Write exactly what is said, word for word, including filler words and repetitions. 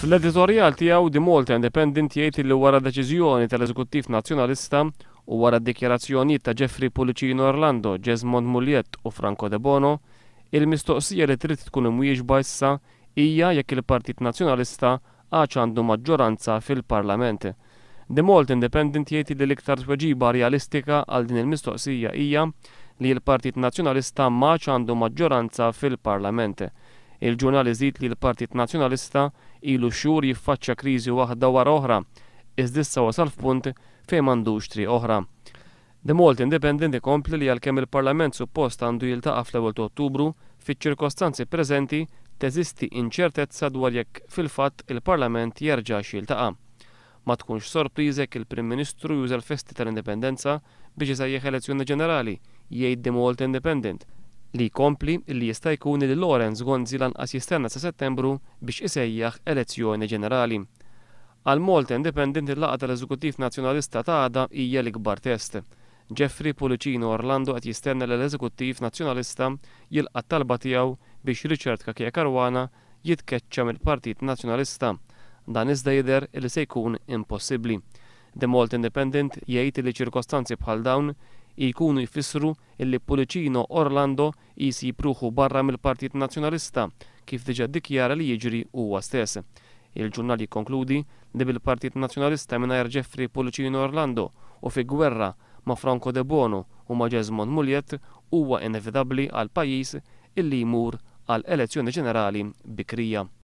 Fl-editorjal tiegħu The Malta Independent jgħid li wara deċiżjoni tal-Eżekuttiv Nazzjonalista u wara d-dikjarazzjonijiet ta' Jeffrey Pulicino Orlando, Jesmond Mulliet u Franco De Bono, il-mistoqsija li trid tkun imwieġba issa hija jekk il-Partit Nazzjonalista għax għandu maġġoranza fil-Parlament. The Malta Independent jgħid li l-iktar tweġiba realistika għal din il-mistoqsija hija li l-Partit Nazzjonalista m'għadx għandu maġġoranza fil-Parlament. Il-ġurnal iżid li l-Partit Nazzjonalista ilu xhur jiffaċċja kriżi waħda wara oħra, iżda issa wasal f'punt fejn m'għandux triq oħra. The Malta Independent ikompli li għalkemm il-Parlament suppost għandu jiltaqa' fl-ewwel ta' Ottubru, fiċ-ċirkostanzi preżenti teżisti inċertezza dwar jekk fil-fatt il-Parlament jerġax jiltaqa'. Ma tkunx sorpriża jekk il-Prim Ministru juża l-festi tal-Indipendenza biex isejjaħ elezzjoni ġenerali, jgħid The Malta Independent, li jkompli li jista' jkun li Lawrence Gonzi lanqas jistenna sa Settembru biex isejjaħ elezzjoni ġenerali. Għal Malta Independent il-laqgħa tal-Eżekuttiv Nazzjonalista ta' għada hija l-ikbar test. Jeffrey Pulicino Orlando qed jistenna li l-Eżekuttiv Nazzjonalista jilqa' t-talba tiegħu biex Richard Kakija Caruana jitkeċċa mill-Partit Nazzjonalista. Dan iżda jidher li se jkun impossibbli. The Malta Independent jgħid li ċirkostanzi bħal dawn jkunu jfissru illi Pulicino Orlando jisi jipruħu barra mill-Partit Nazzjonalista kif diġà ddikjara li jiġri huwa stess. Il-ġurnal jikkonkludi li bil-Partit Nazzjonalista mingħajr Jeffrey Pulicino Orlando u fi gwerra ma' Franco De Bono u ma' Jesmond Mulliet huwa inevitabbli għal pajjiż illi jmur għal elezzjoni ġenerali bikrija.